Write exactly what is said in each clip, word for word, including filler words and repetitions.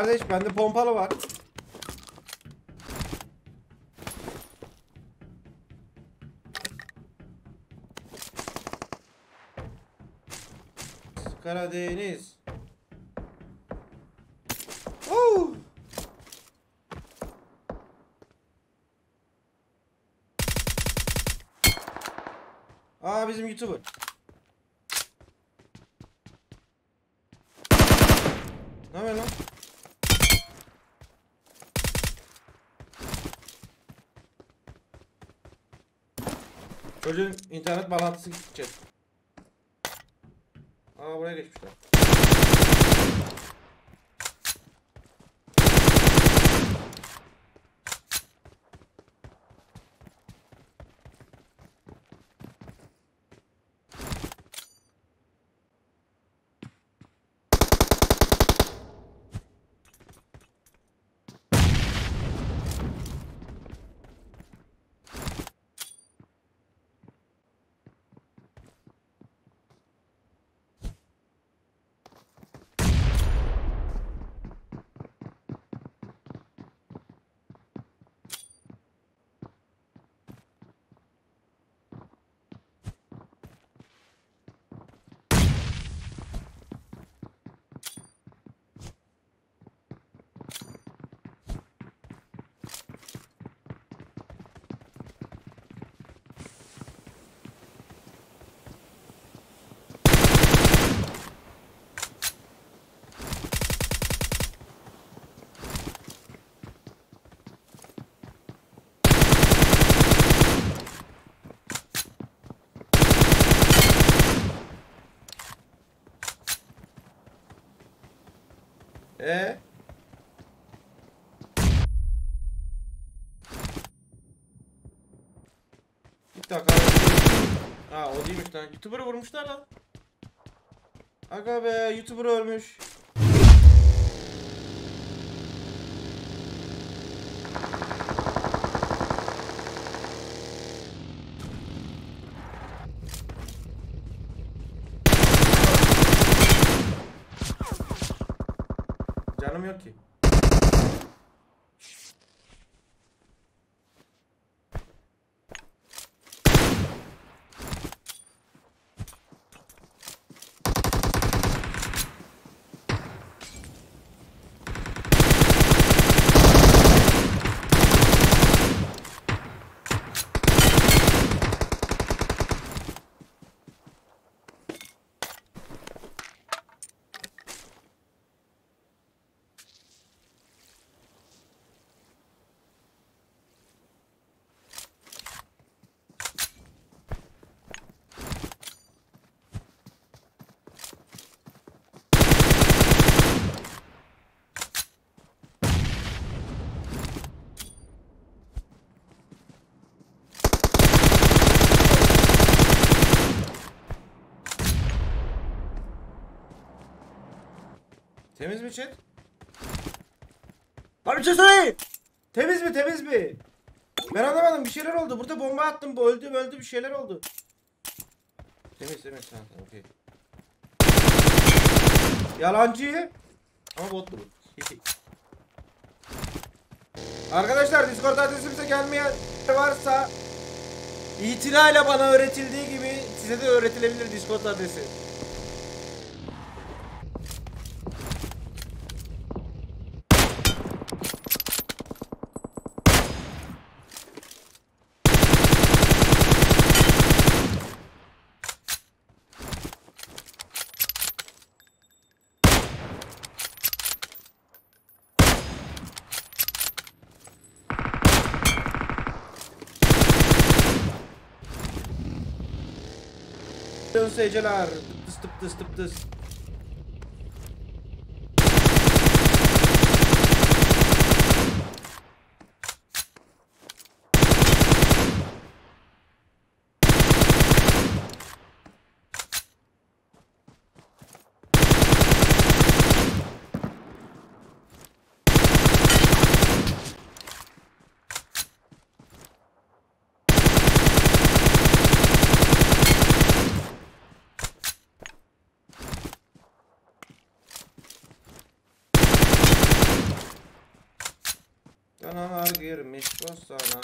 kardeş, bende pompalı var. Karadeniz. Oh! Aa, bizim YouTuber. Ne yapıyor lan? Çocuğun internet bağlantısı gidecek. Aa, buraya geçmişler. Ee? Bir dakika. Ha, o değilmiş lan. YouTuber'ı vurmuşlar lan. Aga be, YouTuber ölmüş. Canım yok ki. Temiz mi chat? Abi bir şey söyleyeyim. Temiz mi, temiz mi? Ben anlamadım, bir şeyler oldu. Burada bomba attım, bu öldü öldü, bir şeyler oldu. Temiz temiz, tamam okey. Yalancı. Ama bottu bu. Arkadaşlar, Discord adresimize gelmeyen varsa itinayla bana öğretildiği gibi size de öğretilebilir Discord adresi. Seyirciler, tıs tıp tıs tıp tıs. girmiş o sana.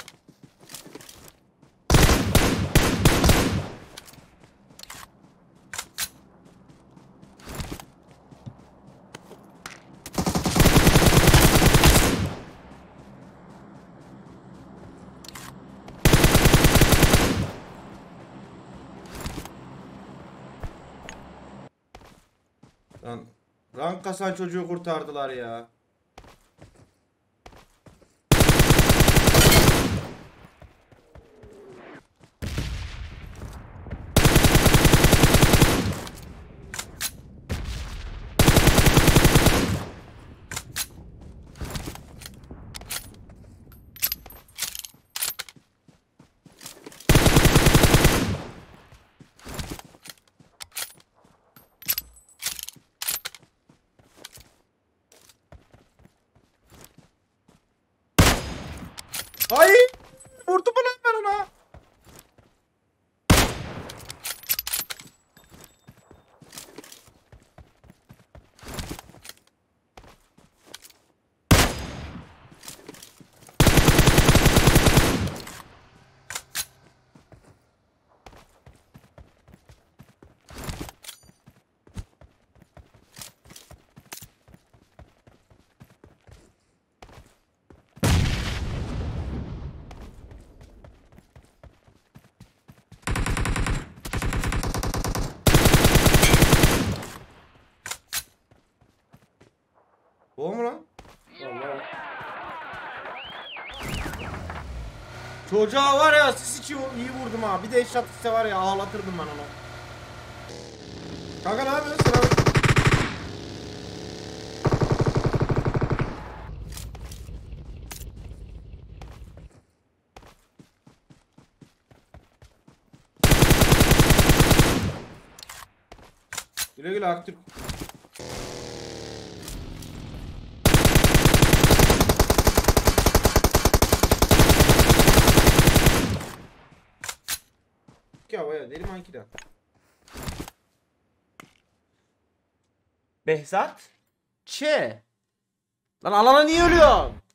Lan rank kasan çocuğu kurtardılar ya. Hayır! Vurdum mu lan ben ona? O mu lan? Allah. Çocuğa var ya siz içi iyi vurdum ha. Bir de eşat ise var ya ağlatırdım ben onu. Kanka ne yapıyorsun sen abi? Güle güle Aktürk. Ya baya deli mankiden. Behzat? Çe. Lan alana niye ölüyorsun?